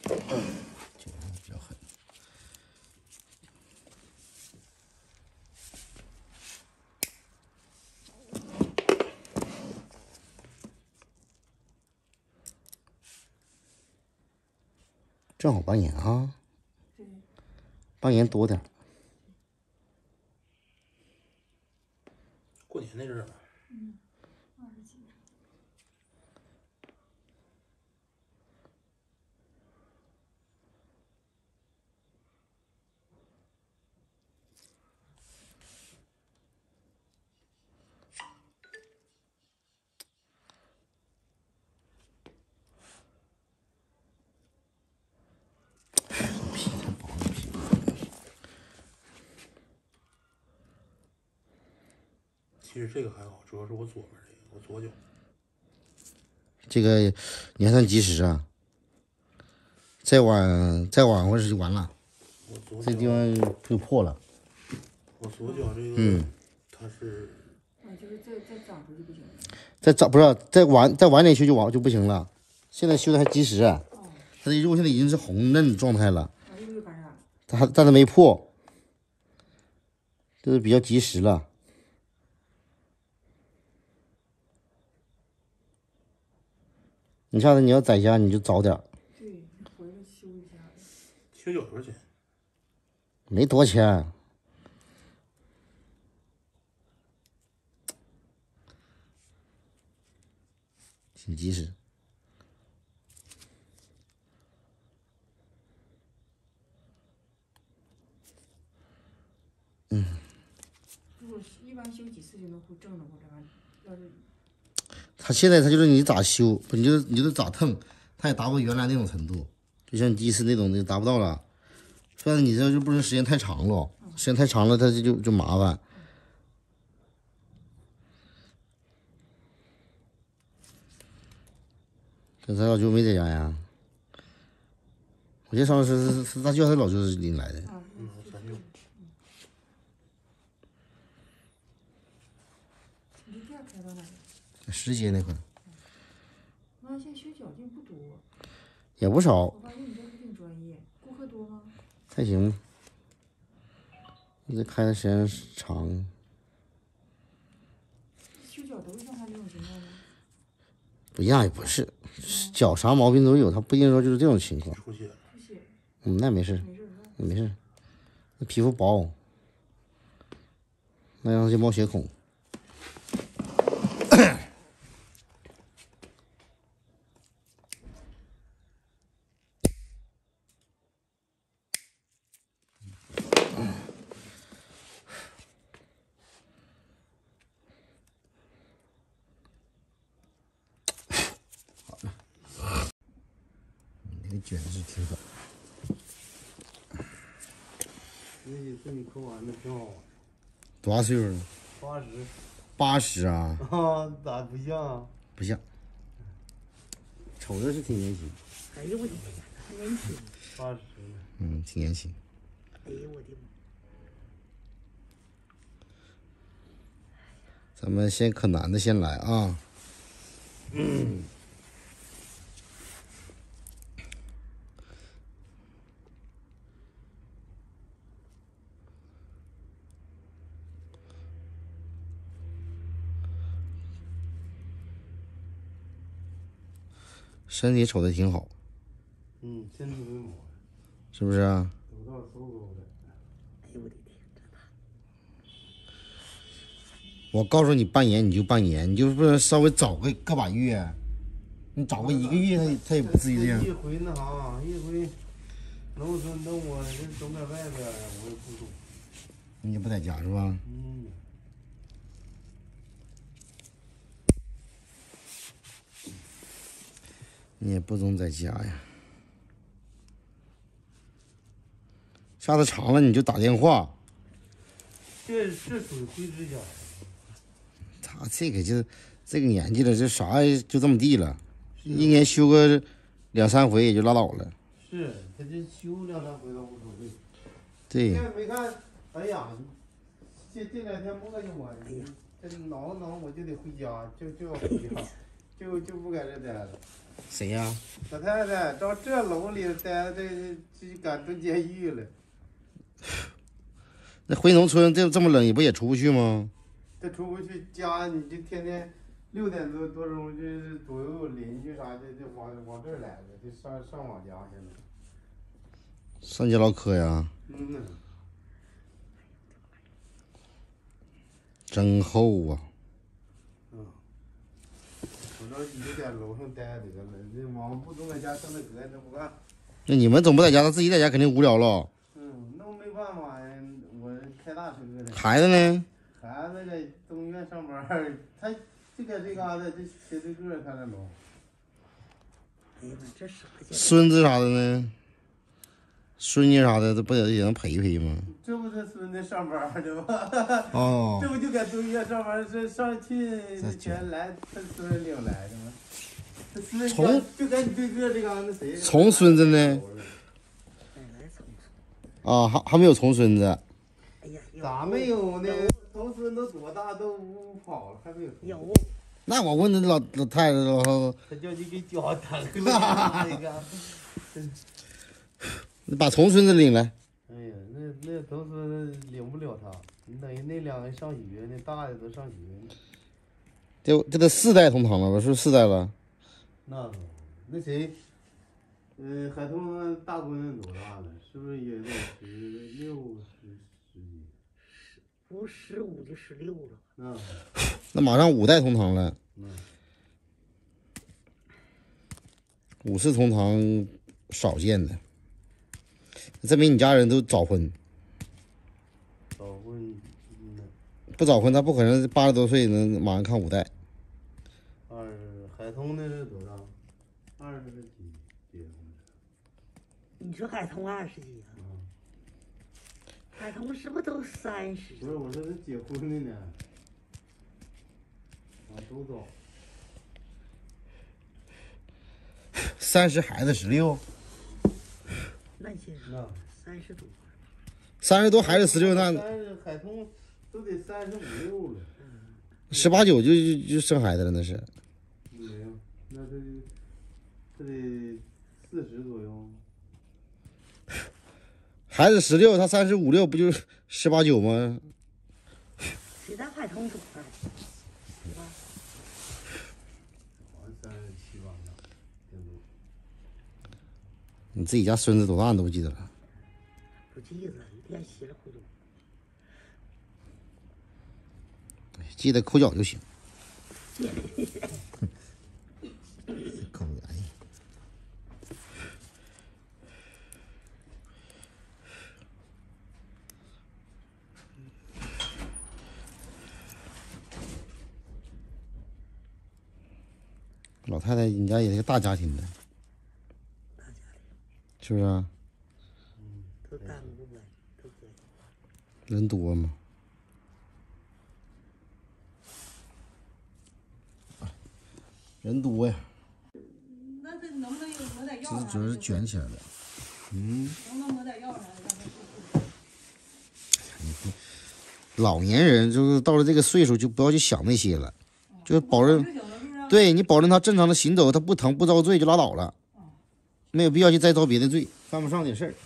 这个比较狠。正好半年啊，半年多点。 过年那阵儿吧。 20几年。 皮太薄了，皮。 其实这个还好，主要是我左边这个，我左脚。 这个你还算及时啊，再晚会儿就完了。这地方就破了。 我左脚这个，它是。 就是再长出去不行。 不是再晚点修就不行了。现在修的还及时啊。它的肉现在已经是红嫩状态了。 又感染。 但它没破，这是比较及时了。你下次你要在家你就早点。 对，回来修一下。 修脚多少钱？ 没多少钱。挺及时。 如果一般修几次就能正的话，这玩意要是。 他现在就是你咋修，你就咋疼，他也达不到原来那种程度。就像第一次那种就达不到了。虽然你这就不能时间太长了，时间太长了它就麻烦。这咱老舅没在家呀？我记得上次是大舅他老舅是领来的。 咱舅。 你这店开到哪里 10街那块。 那现在修脚店不多。 也不少。 我发现你这还挺专业，顾客多吗？ 还行。你这开的时间长。 修脚都是像他这种情况吗？ 不一样也不是，脚啥毛病都有，他不一定说就是这种情况。 出血。 那没事。没事。那皮肤薄，那样就冒血孔。那个卷是挺狠。 那几次你抠完的挺好玩。 多大岁数了 ？80。 80啊？ 啊，咋不像啊？ 不像。瞅着是挺年轻。 哎呦我的天，还年轻。 80。 挺年轻。 哎呦我的妈！ 咱们先可男的先来啊。身体瞅着挺好。 身体没毛。 是不是啊？ 走道嗖嗖的。 哎呦我的天，真的。 我告诉你半年你就半年，你就不能稍微早个把月，你早个1个月他也不至于这样。 一回那啥，一回弄我这总在外边，我也不懂。 你也不在家是吧？你也不总在家呀。下次长了你就打电话。 这属于灰指甲。 他这个就这个年纪了，这啥就这么地了，一年修个2、3回也就拉倒了。 是，他这修2、3回倒无所谓。 对。 现在没看，哎呀，这2天磨叽我，这挠挠我就得回家，就要回家。 就不搁这待了。 谁呀？ 老太太照这楼里待，这敢蹲监狱了。 那回农村这么冷，也不也出不去吗？ 这出不去家，你就天天6点多钟，这左右邻居啥的就往这儿来了，就上网家去了。 上街唠嗑呀？ 嗯呐。 真厚啊！ 我着急就在楼上待得了，这往不总在家上那课，那不干。 那你们总不在家，他自己在家肯定无聊了。 那我没办法呀，我开大车的。 孩子呢？ 孩子在中医院上班，他就搁这嘎达，这斜对个他那楼。 哎呀妈，这啥去？ 孙子啥的呢？孙女啥的，这不得也能陪陪吗？ 这不他孙子上班的吗？ 哦， 这不就搁中医院上班？这上去那前来他孙子领来的吗？他孙子从就跟你对个这嘎那谁？ 重孙子呢？ 哪来重孙？ 啊，还没有重孙子。 哎呀， 咋没有呢？重孙都多大都呜跑了，还没有。 有。 那我问那老太太了， 他叫你给脚疼了，那个。 你把重孙子领来。 哎呀，那重孙子领不了他，你等于那两个上学呢，大的都上学呢。 这都4代同堂了吧？是不是4代了？ 那谁，海通大闺女多大了？是不是也得16、10几？ 不15就16了。 那马上5代同堂了。5世同堂少见的，证明你家人都早婚。 早婚， 不早婚他不可能80多岁能马上看5代。 海通那是多大？20几结婚的。 你说海通20几啊？海通是不是都30？ 不是，我说他结婚的呢。都早。 30孩子16。 那些30多。 30多孩子16，那海通都得35、6了。 18、9就生孩子了，那是。 没有，那这得40左右。 孩子16，他35、6不就是18、9吗？ 谁在海通多大？ 好像37、8呢，挺多。 你自己家孙子多大你都不记得了？ 不记得，一天稀里糊涂。 记得抠脚就行。抠哎。老太太，你家也是个大家庭的， 大家庭是不是啊？ 都3、5百，都可以。 人多嘛。人多呀。 那这能不能抹点药？ 这主要是卷起来的。 能不能抹点药啥的？ 老年人就是到了这个岁数，就不要去想那些了，就是保证，对你保证他正常的行走，他不疼不遭罪就拉倒了，没有必要去再遭别的罪，犯不上点事儿。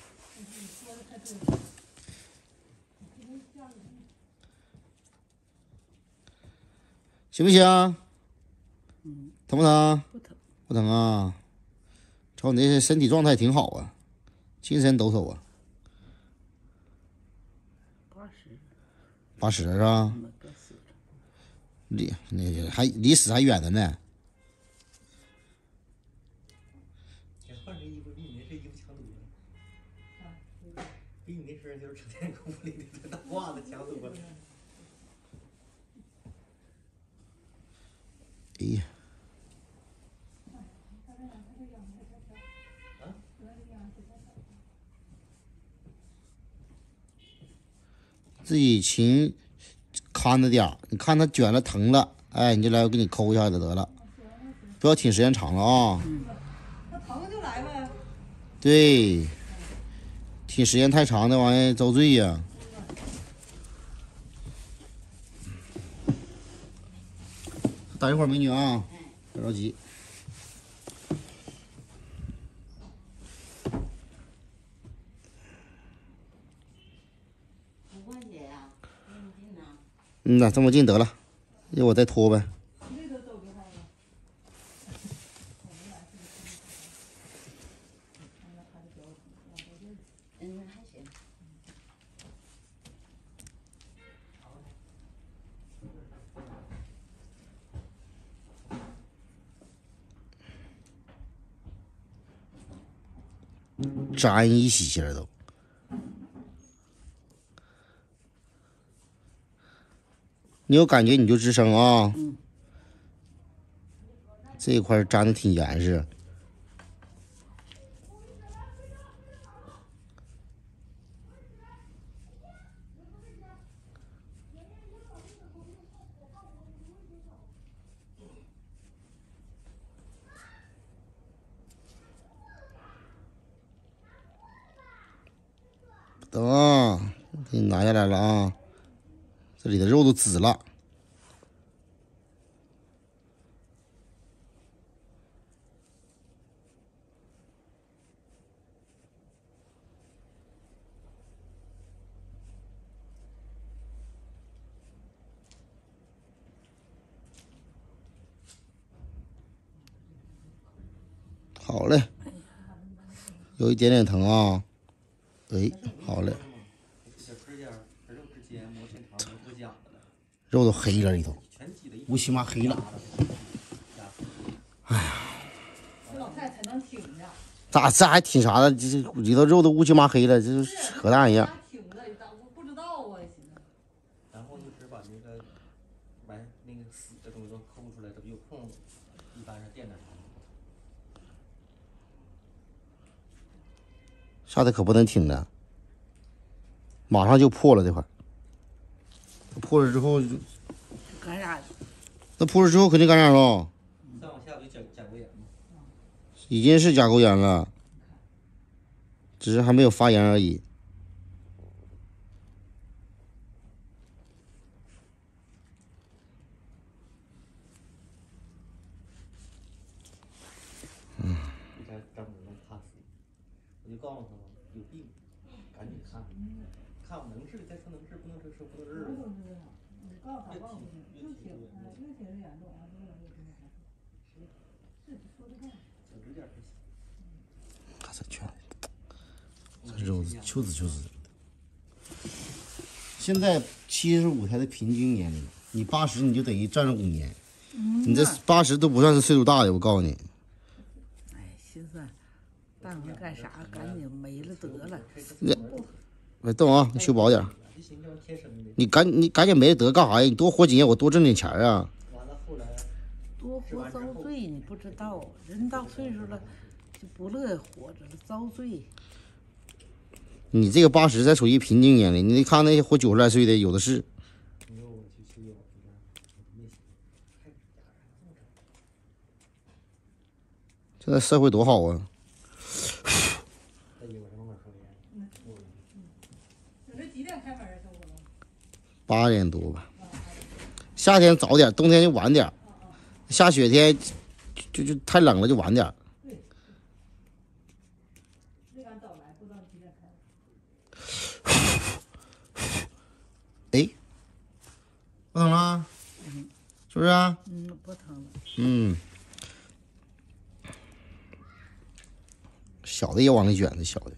行不行？疼不疼？ 不疼。 不疼啊！瞅你这身体状态挺好啊，精神抖擞啊。80是吧？离死还远着呢。 换身衣服比你那身衣服强多了，比你那身就是整天搁屋里这大褂子强多了。 哎呀！自己勤看着点儿，你看他卷了疼了，哎，你就来我给你抠一下就得了，不要挺时间长了啊。 那疼就来呗。 对，挺时间太长的玩意儿遭罪呀。等一会儿，美女啊。 别着急。 5块钱呀，这么近呢？ 嗯呐，这么近得了，要我再拖呗。 那个都给他了。 嗯，还行。 沾一洗心儿都。你有感觉你就吱声啊。这一块粘的挺严实。等啊，给你拿下来了啊，这里的肉都紫了。好嘞，有一点点疼啊。哎，好嘞。 小指甲和肉之间磨成长没不讲的了， 肉都黑了里头， 全挤了一乌漆嘛黑了。 这老太太才能挺着。 咋这还挺啥的？这里头肉都乌漆嘛黑了，这就扯淡一样。 挺着，咋不知道啊？寻思。 然后就是把那个那个死的东西都抠出来，这不有空子，一般是垫着啥。 下次可不能挺着，马上就破了这块。破了之后就干啥？ 那破了之后肯定感染了， 再往下不就甲沟炎吗？ 已经是甲沟炎了，只是还没有发炎而已。 这家丈母娘怕死，我就告诉他们有病，赶紧看，看我能治再说能治，不能治说不能治。 你告诉他忘不行，又挺越挺越严重啊，这个是说的对。 小指甲不行。 看这圈，这肉秋子秋子。现在75才是平均年龄，你80你就等于占了5年，你这80都不算是岁数大的，我告诉你。 哎，寻思办会干啥？赶紧没了得了。 别动啊，你修薄点。你赶紧没了得干啥呀？你多活几年，我多挣点钱啊。 完了后来多活遭罪，你不知道，人到岁数了就不乐意活着了，遭罪。 你这个80才属于平均年龄，你得看那些活90来岁的，有的是。现在社会多好啊！ 你这几点开门啊？小伙子 8点多吧。夏天早点，冬天就晚点。下雪天就太冷了，就晚点。 没敢早来，不知道几点开。 哎，不疼了？是不是啊？ 不疼了。 小的也往里卷，这小的。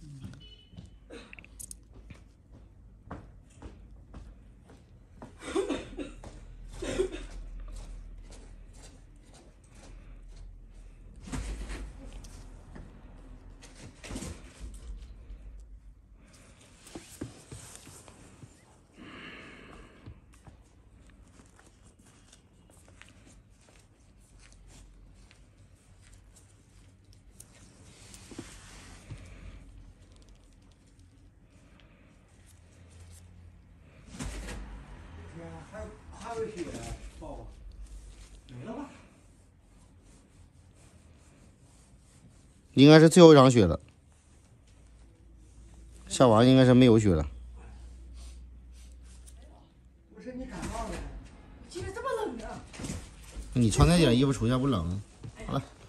还有血爆吧？没了吧？ 应该是最后一场雪了，下完应该是没有雪了。 不是你感冒了？ 今天这么冷啊？ 你穿那件衣服出去不冷？好了。